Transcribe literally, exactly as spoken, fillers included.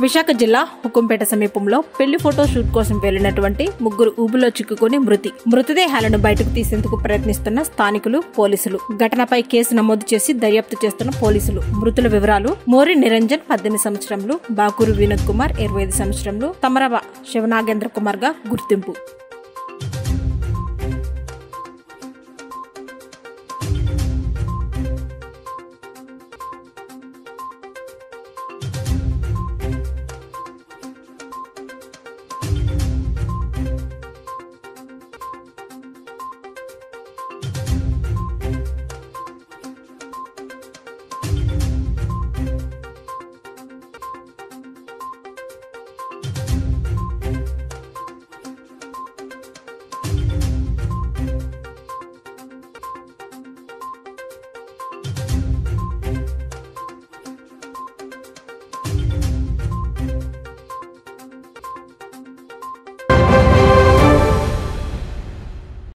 విశాఖ జిల్లా హుకుంపేట సమీపంలో పెళ్లి ఫోటో షూట్ కోసం వెళ్లినటువంటి ముగ్గురు ఊబిలో చిక్కుకుని మృతి మృతదేహాలను బయటకు తీసేందుకు ప్రయత్నిస్తున్న స్థానికులు, పోలీసులు. ఘటనపై కేసు నమోదు చేసి దర్యాప్తు చేస్తున్న పోలీసులు. మృతుల వివరాలు: మోరి నిరంజన్ పద్దెనిమిది సంవత్సరంలు, బాకూరు వినోద్ కుమార్ ఇరవై ఐదు సంవత్సరంలు, తమరవ శివనాగేంద్ర కుమార్ గా గుర్తింపు.